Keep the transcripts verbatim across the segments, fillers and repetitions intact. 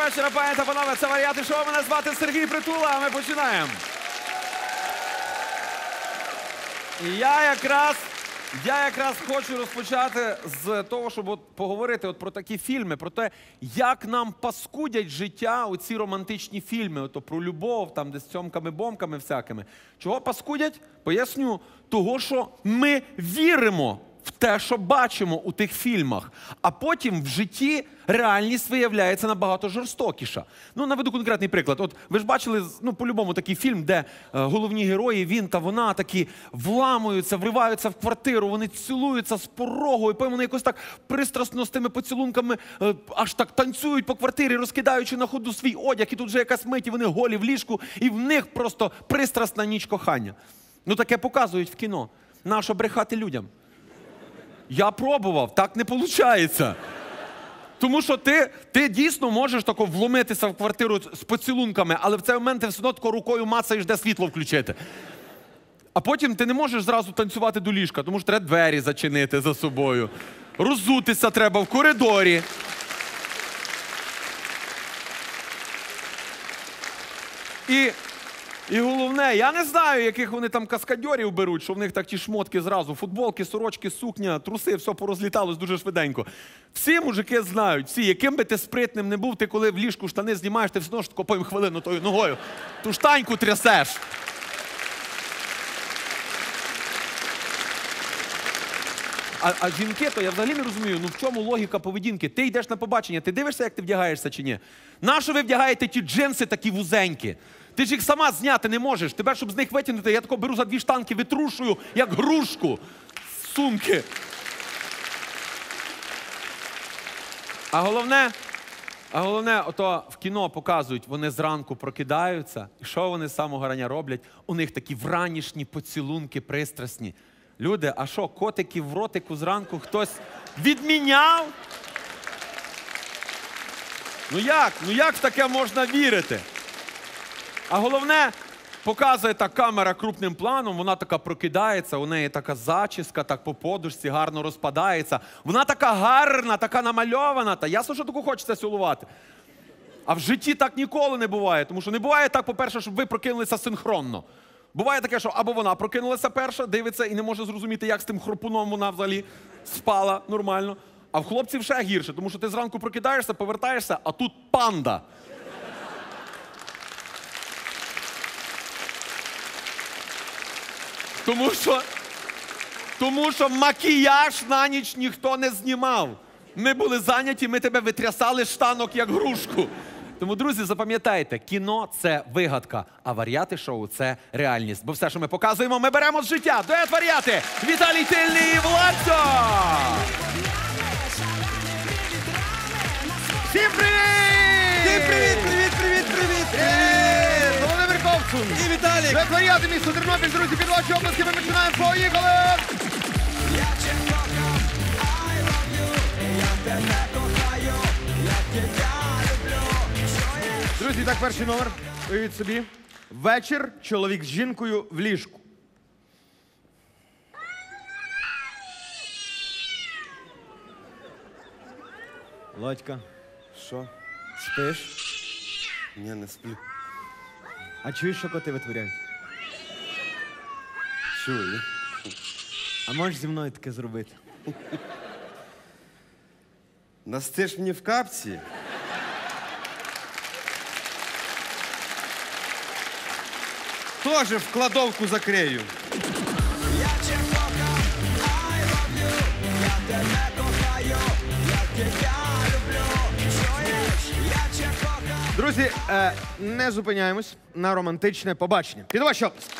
вечора, пані та панове. Це «Варіати шоу». Мене звати Сергій Притула, а ми починаємо. І я якраз, я якраз хочу розпочати з того, щоб от поговорити от про такі фільми, про те, як нам паскудять життя оці романтичні фільми, ото про любов, там, де з цьомками-бомками всякими. Чого паскудять? Поясню. Того, що ми віримо в те, що бачимо у тих фільмах, а потім в житті реальність виявляється набагато жорстокіша. Ну, наведу конкретний приклад. От ви ж бачили, ну, по-любому такий фільм, де е, головні герої, він та вона такі вламуються, вриваються в квартиру, вони цілуються з порогу, і потім вони якось так пристрасно з тими поцілунками е, аж так танцюють по квартирі, розкидаючи на ходу свій одяг, і тут вже якась мить, і вони голі в ліжку, і в них просто пристрасна ніч кохання. Ну, таке показують в кіно. Нащо брехати людям? Я пробував, так не виходить. Тому що ти, ти дійсно можеш тако вломитися в квартиру з поцілунками, але в цей момент ти все одно тако рукою мацаєш, де світло включити. А потім ти не можеш зразу танцювати до ліжка, тому що треба двері зачинити за собою. Роззутися треба в коридорі. І... І головне, я не знаю, яких вони там каскадьорів беруть, що в них так ті шмотки зразу, футболки, сорочки, сукня, труси, все порозліталось дуже швиденько. Всі мужики знають, всі, яким би ти спритним не був, ти коли в ліжку штани знімаєш, ти все одно ж копаєм хвилину тою ногою, ту штаньку трясеш. А, а жінки, то я взагалі не розумію, ну в чому логіка поведінки? Ти йдеш на побачення, ти дивишся, як ти вдягаєшся чи ні? Нащо ви вдягаєте ті джинси такі вузенькі? Ти ж їх сама зняти не можеш. Тебе, щоб з них витягнути, я тако беру за дві штанки, витрушую, як грушку з сумки. А головне, а головне, ото в кіно показують, вони зранку прокидаються, і що вони з самого рання роблять? У них такі вранішні поцілунки пристрасні. Люди, а що, котиків в ротику зранку хтось відміняв? Ну як? Ну як в таке можна вірити? А головне, показує та камера крупним планом, вона така прокидається, у неї така зачіска, так по подушці гарно розпадається. Вона така гарна, така намальована, та ясно, що таку хочеться цілувати. А в житті так ніколи не буває, тому що не буває так, по-перше, щоб ви прокинулися синхронно. Буває таке, що або вона прокинулася перша, дивиться і не може зрозуміти, як з тим хропуном вона взагалі спала нормально. А в хлопців ще гірше, тому що ти зранку прокидаєшся, повертаєшся, а тут панда. Тому що, тому що макіяж на ніч ніхто не знімав. Ми були зайняті, ми тебе витрясали з штанок, як грушку. Тому, друзі, запам'ятайте, кіно – це вигадка, а «Варіати шоу» – це реальність. Бо все, що ми показуємо, ми беремо з життя. Дует «Варіати» Віталій Тильний і Владзо! Всім привіт! Всім привіт, привіт, привіт, привіт! Привіт! Володимир Ковцун! І Віталік! Дует «Варіати», місто Тернопіль, друзі, під ваші оплески ми починаємо. Поїхали! Я тебе кохаю, I love you, я тебе кохаю, я тебе люблю. Друзі, так, перший номер. Уявіть собі. Вечір, чоловік з жінкою в ліжку. Лодька, Що? спиш? Ні, не сплю. А чуєш, що коти витворяють? Чую. А можеш зі мною таке зробити? Настиш мені в капці? Тоже в кладовку закрию. Я тебе кохаю, I love you, я тебе кохаю, я тебе люблю. Чуєш? Я тебе кохаю. Друзі, е, не зупиняємось на романтичне побачення. Під ваші оплески.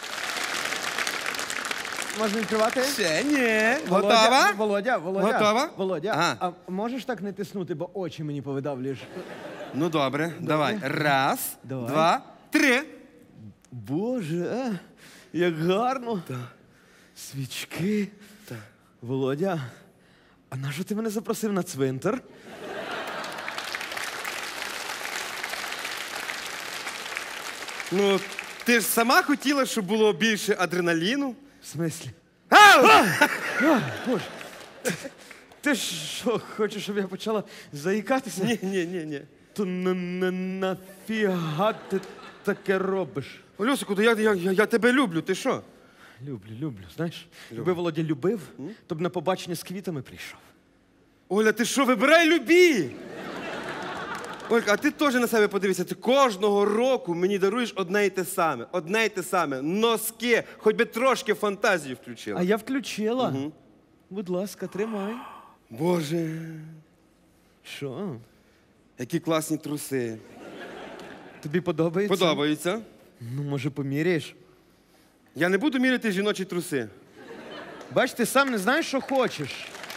Можна відкривати? Ще ні. Володя, Готова? Володя, Володя. Готова? Володя, Ага. а можеш так не тиснути, бо очі мені повидавлюєш? Ну добре, давай. Раз, Давай. два, три. Боже, а, як гарно. Так. Свічки. Так. Володя, а на що ти мене запросив на цвинтар? Ну, ти ж сама хотіла, щоб було більше адреналіну. В смислі? А! А, Боже. Ти ж що, хочеш, щоб я почала заїкатися? Ні, ні, ні, ні. То на, на, нафіга ти таке робиш? Олюсику, то я, я, я, я тебе люблю, ти що? Люблю, люблю. Знаєш, якби Володя любив, то б на побачення з квітами прийшов. Оля, ти що, вибирай любі! Олька, а ти теж на себе подивися. Ти кожного року мені даруєш одне і те саме. Одне і те саме. Носки. Хоч би трошки фантазії включила. А я включила. Будь ласка, тримай. Боже, Що? які класні труси. Тобі подобається? Подобаються. Ну, може, поміряєш? Я не буду міряти жіночі труси. Бач, ти сам не знаєш, що хочеш.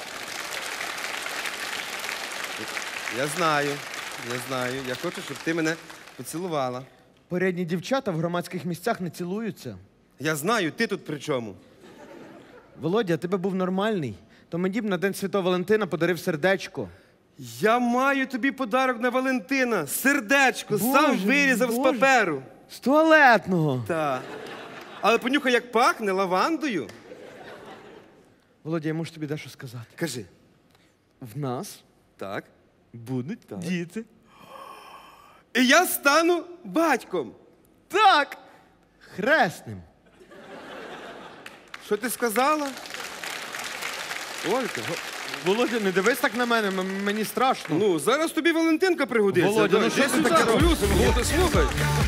Я знаю, я знаю. Я хочу, щоб ти мене поцілувала. Порядні дівчата в громадських місцях не цілуються. Я знаю, ти тут при чому? Володя, тебе був нормальний, то мені б на День Святого Валентина подарив сердечко. Я маю тобі подарок на Валентина. Сердечко, сам Боже, вирізав з Боже. паперу. З туалетного. Так. Але понюхай, як пахне лавандою. Володя, я можу тобі дещо сказати. Кажи. В нас Так. будуть діти. І я стану батьком. Так! Хресним. Що ти сказала? Олька, Володя, не дивись так на мене, м- мені страшно. ну зараз тобі Валентинка пригодиться. Володя, ну Давай, що йди ти сюди, таке робиш? Олюсик, Володя, слухай.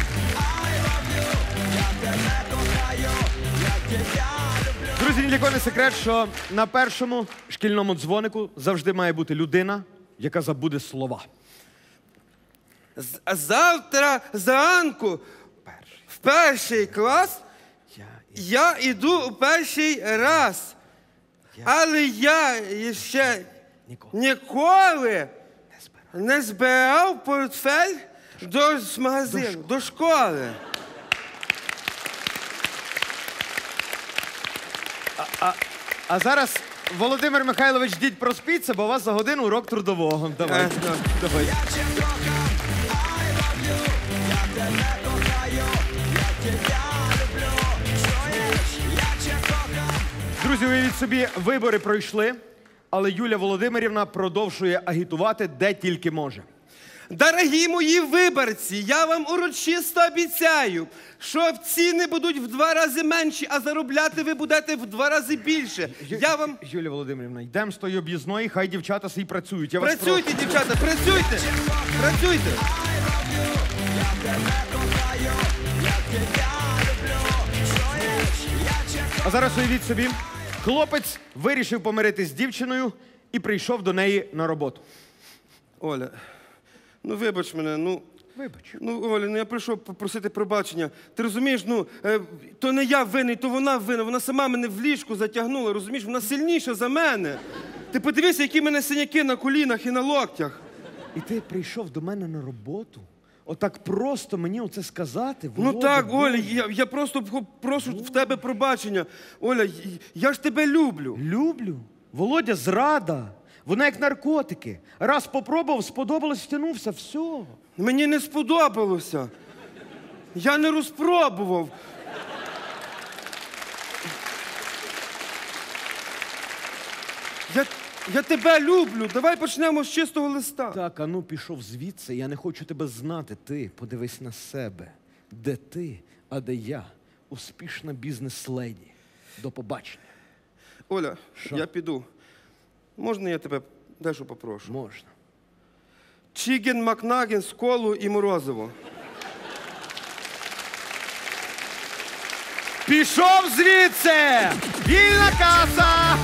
Друзі, ні для кого не секрет, що на першому шкільному дзвонику завжди має бути людина, яка забуде слова. З- а завтра зранку в перший клас Я я йду у перший раз. Але я ще ніколи ніколи не збираю. не збирав портфель до з магазину, до школи. А зараз, Володимир Михайлович, дідь проспіться, бо у вас за годину урок трудового. Давай. Е, ну. Давай. Друзі, уявіть собі, вибори пройшли, але Юля Володимирівна продовжує агітувати де тільки може. Дорогі мої виборці, я вам урочисто обіцяю, що ціни будуть в два рази менші, а заробляти ви будете в два рази більше. Я вам... Юля Володимирівна, йдемо з тої об'їзної, хай дівчата свої працюють. Я вас Працюйте, дівчата, працюйте! Працюйте! А зараз уявіть собі, хлопець вирішив помиритись з дівчиною і прийшов до неї на роботу. Оля, ну вибач мене, ну... Вибач. Ну, Оля, ну я прийшов попросити пробачення. Ти розумієш, ну, е, то не я винний, то вона винна. Вона сама мене в ліжку затягнула, розумієш? Вона сильніша за мене. Ти подивися, які в мене синяки на колінах і на локтях. І ти прийшов до мене на роботу? Отак просто мені оце сказати? Ну Володя, так, Боже. Оля, я, я просто п- прошу в тебе пробачення. Оля, й- я ж тебе люблю. Люблю. Володя, зрада. Вона як наркотики. Раз попробував, сподобалось, втягнувся, все. Мені не сподобалося. Я не розпробував. Я, я тебе люблю. Давай почнемо з чистого листа. Так, а ну пішов звідси, я не хочу тебе знати. Ти подивись на себе. Де ти, а де я? Успішна бізнес-леді. До побачення. Оля, Що? я піду. Можна я тебе дещо попрошу? Можна. Чіген, Макнаген, з колу і морозиво. Пішов звідси! Вільна каса!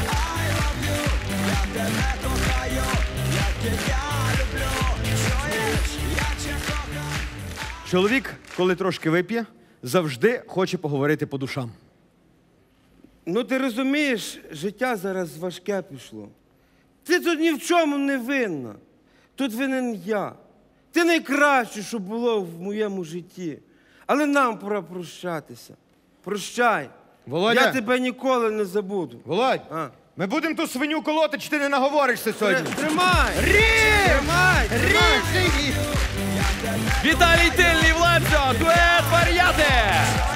Чоловік, коли трошки вип'є, завжди хоче поговорити по душам. Ну ти розумієш, життя зараз важке пішло. Ти тут ні в чому не винна. Тут винен я. Ти найкраще, що було в моєму житті. Але нам пора прощатися. Прощай. Володя! Я тебе ніколи не забуду. Володь, А. ми будемо ту свиню колоти, чи ти не наговоришся сьогодні? Тр- Тримай! Ріж! Тримай! Тримай! Ріж її! Віталій Тильний, Владзо, дует вар'яти!